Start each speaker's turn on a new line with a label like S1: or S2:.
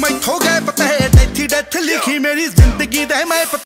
S1: मैथों गए पते डेथी डेथ लिखी मेरी जिंदगी दे मैं